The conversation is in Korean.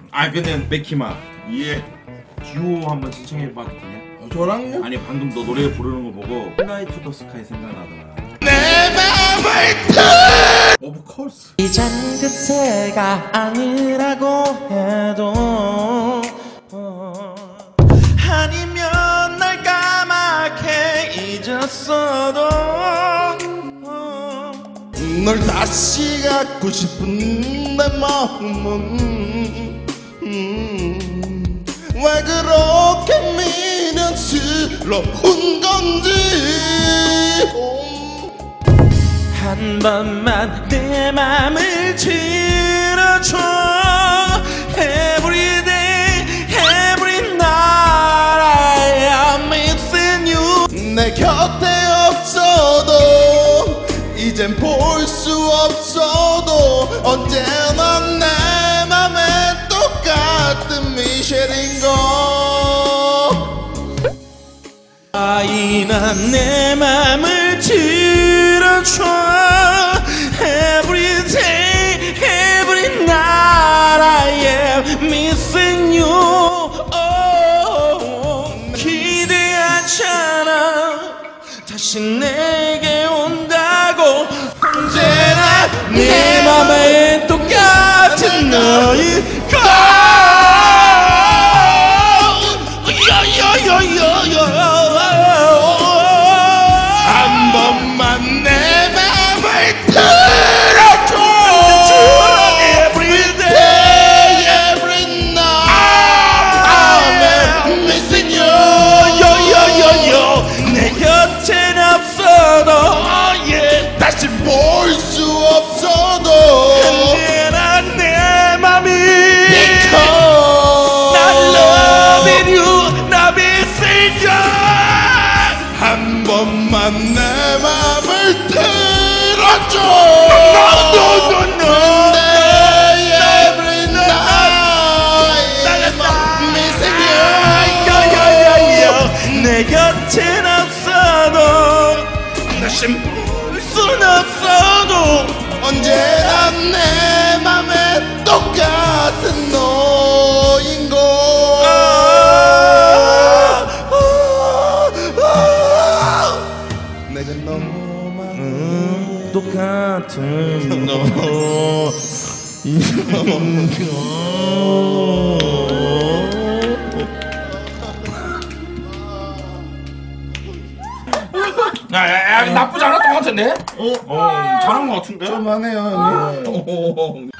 아 근데 맥히마 예 듀오 한번 신청해봐도 되냐? 저랑요? 아니 방금 너 노래 부르는 거 보고 플라이 투 더 스카이 생각나더라. 내 맘을 오브 콜스. 이젠 그때가 아니라고 해도 아니면 날 까맣게 잊었어도 널 다시 갖고 싶은 내 마음은 왜 그렇게 미련스러운 건지 한 번만 내 맘을 들어줘 Everyday, every night I am missing you. 내 곁에 없어도 이젠 볼 수 없어도 언제나 내 맘에 똑같은 미셸인걸. 아이나 내 맘을 들어줘 Every day, every night I am missing you. 기대하잖아 다시 내게 온다고 언제나 내 맘에 똑같은 너희가 한 번만 내 맘을 들어줘. Every day, every night I'm missing you. 내 곁엔 없어도 다시 볼 수 없어도 언제나 내 맘이 Because 난 loving you, 나 missing you. 한 번만 내 맘을 들어줘. No. Every night I'm missing you. 내 곁엔 없어도 다시 볼순 없어도 언제나 내 맘에 똑같은 너인걸. 내가 너만 똑같은 너. 야, 나쁘지 않았던 것 같은데? 잘한 것 같은데? 좀 하네요 형님. 어.